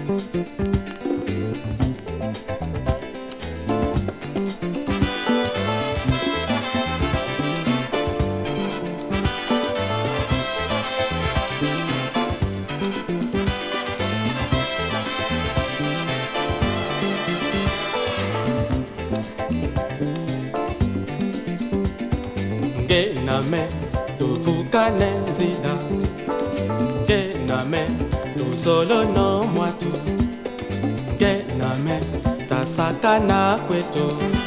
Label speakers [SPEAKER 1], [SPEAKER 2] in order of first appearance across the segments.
[SPEAKER 1] Gename tuvukane nzila, gename tuzolo no mwatu, gename tasakana kwetu.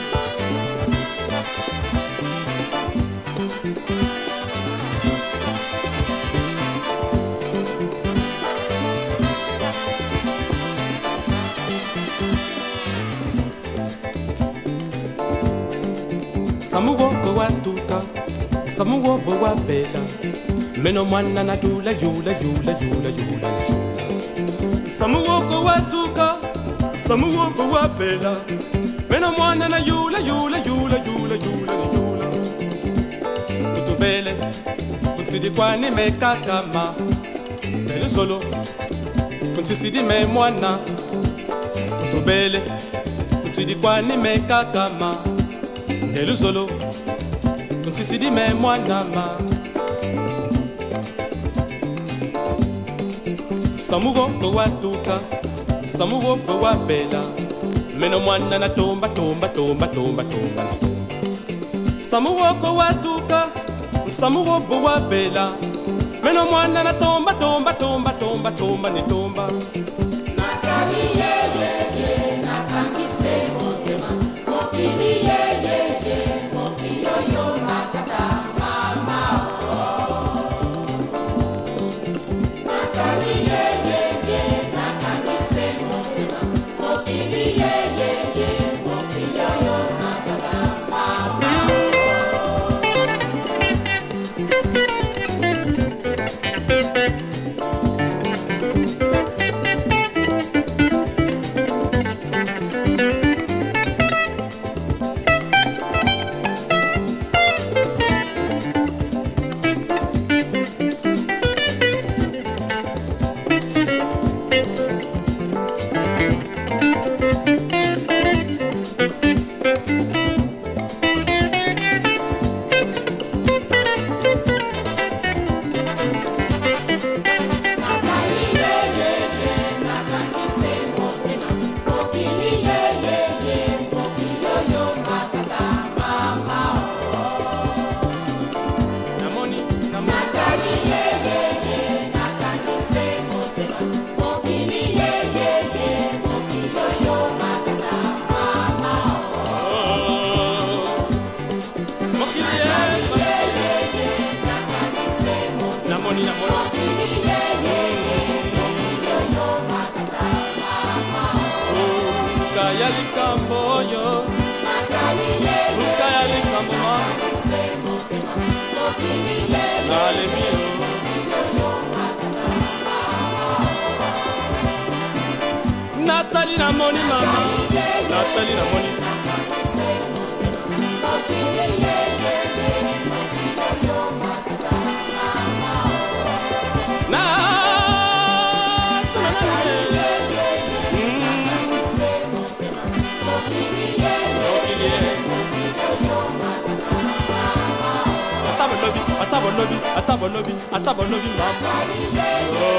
[SPEAKER 1] Samugo watuka, samugo wabela, meno mwana na yula yula yula yula yula yula. Samugo watuka, samugo wabela, meno mwana na yula yula yula yula yula yula. Utubele, utsidi kwani mekakama, tele solo, utsidi me mwana. Utubele, utsidi kwani mekakama. Telu solo, kunsisidi me mwanama. Samugo ko watuka, samugo ko wabela, meno mwana na tomba tomba tomba tomba tomba. Samugo ko watuka, samugo ko wabela, meno mwana na tomba tomba tomba tomba tomba ni tomba.
[SPEAKER 2] Nakani ye ye ye, nakani se motema, mokini ye ye.
[SPEAKER 1] Nathalie na money mama, Nathalie na money. Atabo lobby, mama.